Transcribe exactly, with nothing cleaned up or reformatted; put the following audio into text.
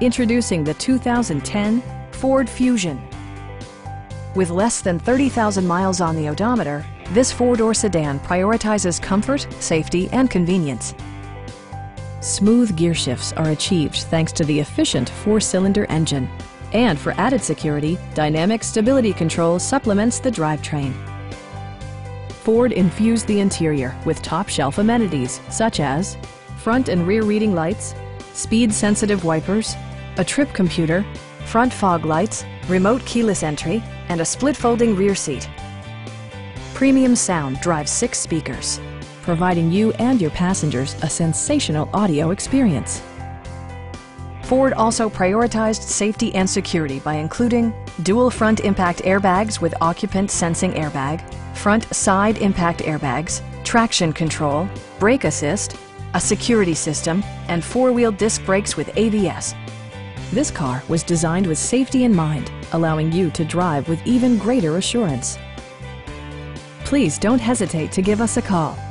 Introducing the two thousand ten Ford Fusion. With less than thirty thousand miles on the odometer, this four-door sedan prioritizes comfort, safety, and convenience. Smooth gear shifts are achieved thanks to the efficient four-cylinder engine. And for added security, Dynamic Stability Control supplements the drivetrain. Ford infused the interior with top-shelf amenities such as front and rear reading lights, speed-sensitive wipers, a trip computer, front fog lights, remote keyless entry, and a split-folding rear seat. Premium sound drives six speakers, providing you and your passengers a sensational audio experience. Ford also prioritized safety and security by including dual front impact airbags with occupant sensing airbag, front side impact airbags, traction control, brake assist, a security system, and four-wheel disc brakes with A B S. This car was designed with safety in mind, allowing you to drive with even greater assurance. Please don't hesitate to give us a call.